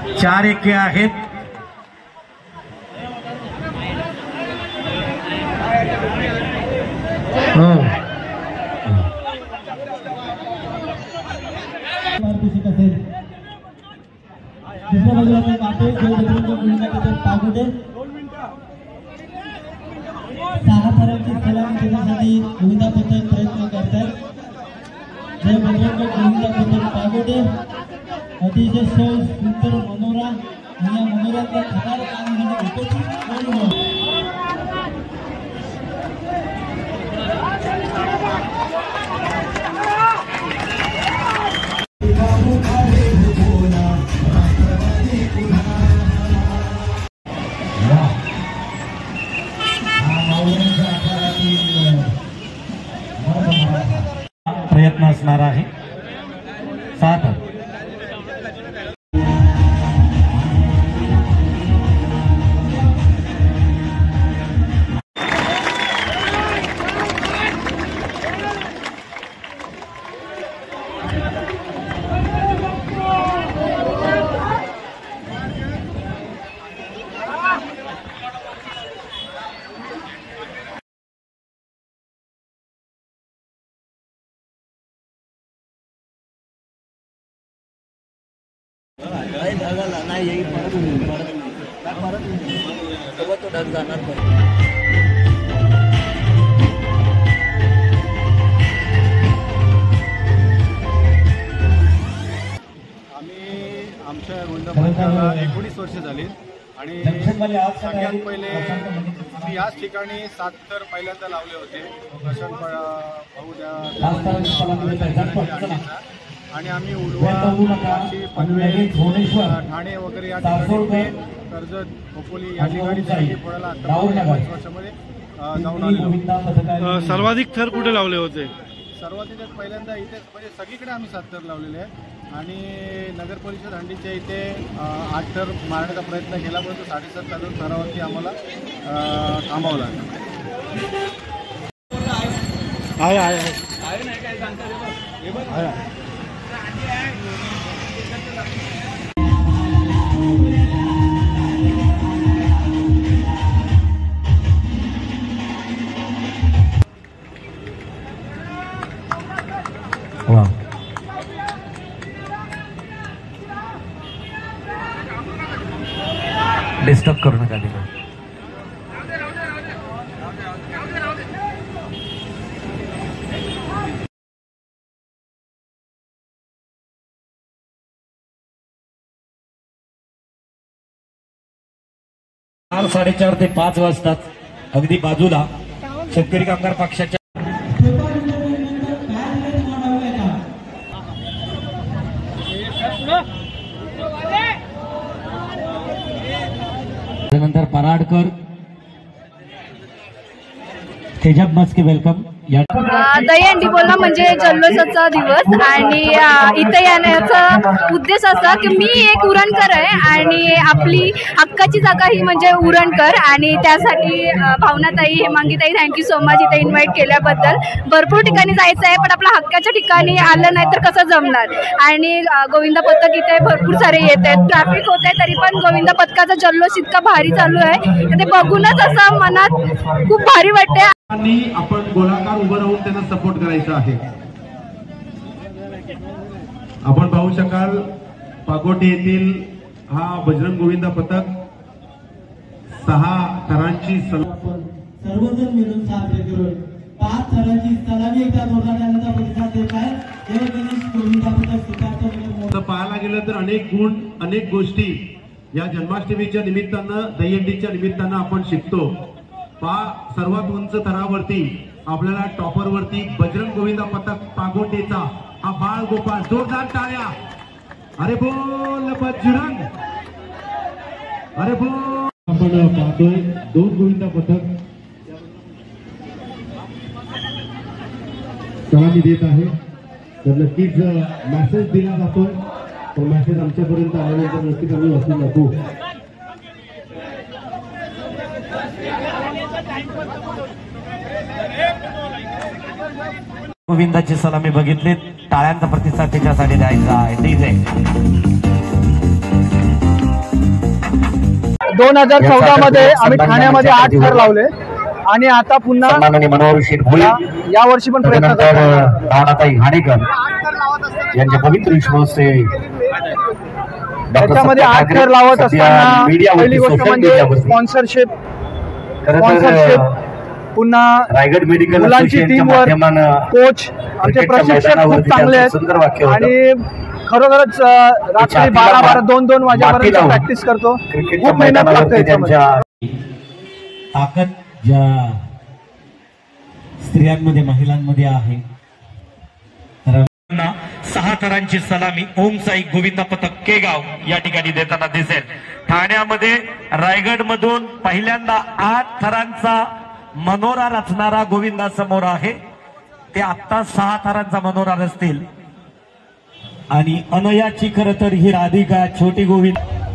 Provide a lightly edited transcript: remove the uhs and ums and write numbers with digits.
4 एके आहेत. हो सहा थरांची सलामी देण्यासाठी गोविंदा पथक प्रयत्न करतात. जय बजरंग गोविंदा पथक पागोडे अतिशय सुंदर मनोरा आणि या मनोऱ्याचा खराब काम प्रयत्न असणार आहे. 7 आमच्या गोविंदा पथकाला 19 वर्ष झाली आणि सगळ्यात पहिले आम्ही याच ठिकाणी 7 थर पहिल्यांदा लावले होते. प्रशांत भाऊ द्या आणि आम्ही उलवा, पनवेल, ठाणे वगैरे या ठिकाणी कर्जत, खोपोली या ठिकाणी पडायला आता 5 वर्षामध्ये जाऊन आलो. सर्वाधिक थर कुठे लावले होते? सर्वाधिक पहिल्यांदा इथे म्हणजे सगळीकडे आम्ही 7 थर लावलेले आहे आणि नगर परिषद हंडीच्या इथे 8 थर मारण्याचा प्रयत्न केला परंतु 7.5 थरावरती आम्हाला थांबावं लागलं. डिस्टर्ब करू नका तिला. चार 4:30 ते 5 वाजतात. अगदी बाजूला शेतकरी कामगार पक्षाच्या नंतर पराडकर, तेजब मस्के वेलकम. दहीहंडी बोलणं म्हणजे जल्लोषाचा दिवस आणि इथे येण्याचा उद्देश असा की मी एक उरणकर आहे आणि आपली हक्काची जागा ही म्हणजे उरणकर आणि त्यासाठी भावनाताई, हेमांगीताई थँक्यू सो मच इथे इन्व्हाइट केल्याबद्दल. भरपूर ठिकाणी जायचं आहे पण आपल्या हक्काच्या ठिकाणी आलं नाही तर कसं जमणार. आणि गोविंदा पथक इथे भरपूर सारे येत आहेत, ट्रॅफिक होत आहे तरी पण गोविंदा पथकाचा जल्लोष इतका भारी चालू आहे ते बघूनच असं मनात खूप भारी वाटते. आपण गोलाकार उभं राहून त्यांना सपोर्ट करायचा आहे. आपण पाहू शकाल पागोटे येथील हा बजरंग गोविंदा पथक 6 थरांची सर्वजण मिळून साजरे करून 5 थरांची सलामी एकदा जोरदार करण्याचा प्रतिसाद देत आहे. गोविंदा पथक स्वीकारतो. पाहायला गेलं तर अनेक गुण, अनेक गोष्टी या जन्माष्टमीच्या निमित्तानं, दहीहंडीच्या निमित्तानं आपण शिकतो. सर्वात उंच थरावरती आपल्याला टॉपरवरती बजरंग गोविंदा पथक पागोटेचा हा बाळ गोपाळ, जोरदार टाळ्या. अरे बोल बजरंग, अरे बोल. आपण पाहतोय 2 गोविंदा पथक सलामी देत आहे. तर नक्कीच मेसेज दिला जातो, तो मेसेज आमच्यापर्यंत आल्यानंतर नक्कीच आम्ही वाचून जातो. गोविंदाची सलामी बघितली, टाळ्यांचा प्रतिसाद त्याच्यासाठी द्यायचा आहे. 2014 मध्ये आम्ही ठाण्यामध्ये 8 थर लावले आणि आता पुन्हा मनोहर शेठ भोळे या वर्षी पण प्रयत्न करतो. राणाताई घाणेकर यांच्या पवित्र विश्वासे त्याच्यामध्ये 8 थर लावत असताना पहिली गोष्ट म्हणजे स्पॉन्सरशिप पुन्हा रायगड मेडिकल मुलांची टीमवर कोच आमचे प्रशिक्षक खूप चांगले आहेत आणि खरोखरच रात्री 12-12 2-2 वाजेपर्यंत प्रॅक्टिस करतो. खूप मेहनत करतो याच्यामध्ये. ताकद ज्या स्त्रियांमध्ये महिलांमध्ये आहे. 6 थरांची सलामी ओम साई गोविंदा पथक केगाव या ठिकाणी देताना दिसेल. ठाण्यामध्ये रायगड मधून पहिल्यांदा 8 थरांचा मनोरा रचणारा गोविंदा समोर आहे. ते आता 6 थरांचा मनोरा रचतील आणि अनयाची खरं तर ही राधिका छोटी गोविंद